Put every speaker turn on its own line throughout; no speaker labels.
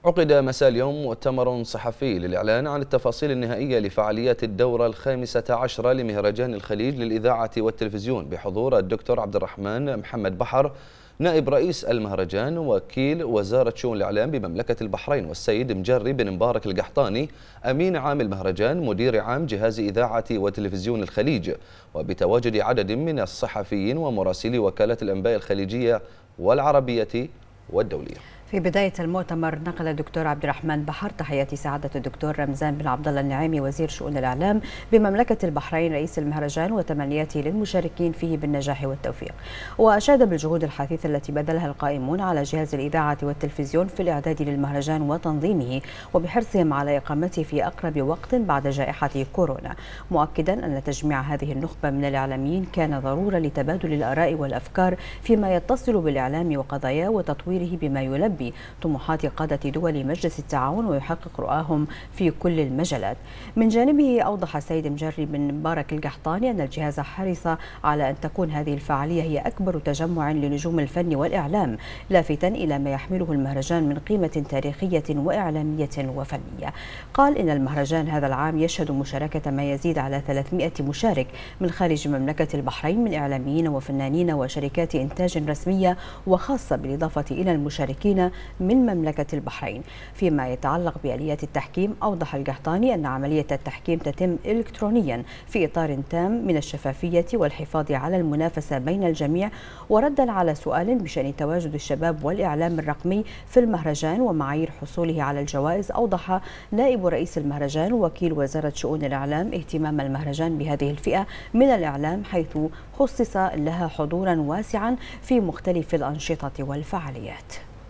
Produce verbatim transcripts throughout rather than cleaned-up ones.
عقد مساء اليوم مؤتمر صحفي للإعلان عن التفاصيل النهائية لفعاليات الدورة الخامسة عشرة لمهرجان الخليج للإذاعة والتلفزيون بحضور الدكتور عبد الرحمن محمد بحر نائب رئيس المهرجان وكيل وزارة شؤون الإعلام بمملكة البحرين، والسيد مجري بن مبارك القحطاني أمين عام المهرجان مدير عام جهاز إذاعة وتلفزيون الخليج، وبتواجد عدد من الصحفيين ومراسلي وكالة الأنباء الخليجية والعربية والدولية.
في بداية المؤتمر نقل الدكتور عبد الرحمن بحر تحيات سعادة الدكتور رمزان بن عبد الله النعيمي وزير شؤون الإعلام بمملكة البحرين رئيس المهرجان وتمنياته للمشاركين فيه بالنجاح والتوفيق، وأشاد بالجهود الحثيثة التي بذلها القائمون على جهاز الإذاعة والتلفزيون في الإعداد للمهرجان وتنظيمه وبحرصهم على إقامته في أقرب وقت بعد جائحة كورونا، مؤكدا أن تجميع هذه النخبة من الإعلاميين كان ضرورة لتبادل الآراء والأفكار فيما يتصل بالإعلام وقضاياه وتطويره بما يلبي طموحات قادة دول مجلس التعاون ويحقق رؤاهم في كل المجالات. من جانبه أوضح السيد مجري بن مبارك القحطاني أن الجهاز حرص على أن تكون هذه الفعالية هي أكبر تجمع لنجوم الفن والإعلام، لافتا إلى ما يحمله المهرجان من قيمة تاريخية وإعلامية وفنية. قال إن المهرجان هذا العام يشهد مشاركة ما يزيد على ثلاثمئة مشارك من خارج مملكة البحرين من إعلاميين وفنانين وشركات إنتاج رسمية وخاصة، بالإضافة إلى المشاركين من مملكة البحرين. فيما يتعلق بآليات التحكيم أوضح القحطاني أن عملية التحكيم تتم إلكترونيا في إطار تام من الشفافية والحفاظ على المنافسة بين الجميع. وردا على سؤال بشأن تواجد الشباب والإعلام الرقمي في المهرجان ومعايير حصوله على الجوائز، أوضح نائب رئيس المهرجان وكيل وزارة شؤون الإعلام اهتمام المهرجان بهذه الفئة من الإعلام، حيث خصص لها حضورا واسعا في مختلف الأنشطة والفعاليات.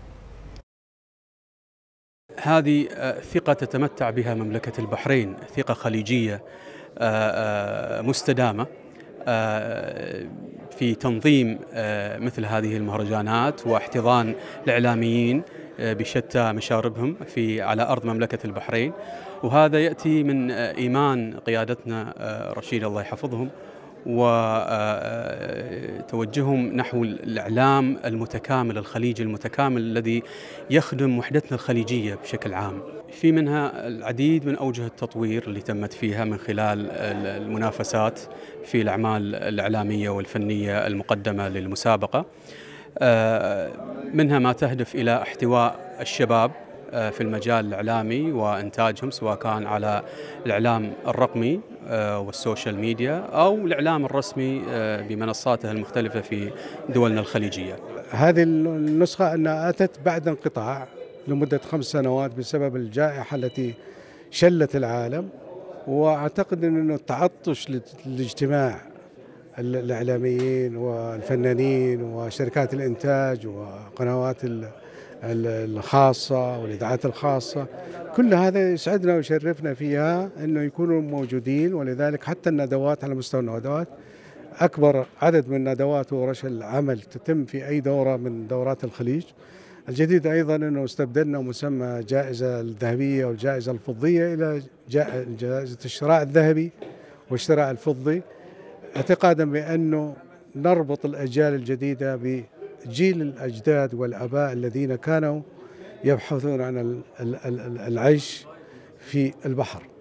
هذه ثقة تتمتع بها مملكة البحرين، ثقة خليجية مستدامة في تنظيم مثل هذه المهرجانات واحتضان الإعلاميين بشتى مشاربهم في على أرض مملكة البحرين، وهذا يأتي من إيمان قيادتنا رشيد الله يحفظهم وتوجههم نحو الإعلام المتكامل الخليجي المتكامل الذي يخدم وحدتنا الخليجية بشكل عام. في منها العديد من أوجه التطوير اللي تمت فيها من خلال المنافسات في الأعمال الإعلامية والفنية المقدمة للمسابقة، منها ما تهدف إلى احتواء الشباب في المجال الإعلامي وإنتاجهم، سواء كان على الإعلام الرقمي والسوشيال ميديا أو الإعلام الرسمي بمنصاته المختلفة في دولنا الخليجية.
هذه النسخة أنها أتت بعد انقطاع لمدة خمس سنوات بسبب الجائحة التي شلت العالم، وأعتقد أنه التعطش للاجتماع الإعلاميين والفنانين وشركات الإنتاج وقنوات الخاصة والإذاعات الخاصة، كل هذا يسعدنا ويشرفنا فيها أنه يكونوا موجودين. ولذلك حتى الندوات على مستوى الندوات أكبر عدد من الندوات وورش العمل تتم في أي دورة من دورات الخليج. الجديد أيضا أنه استبدلنا مسمى الجائزة الذهبية والجائزة الفضية إلى جائزة الشراء الذهبي والشراء الفضي، اعتقادا بأنه نربط الأجيال الجديدة بجيل الأجداد والآباء الذين كانوا يبحثون عن العيش في البحر.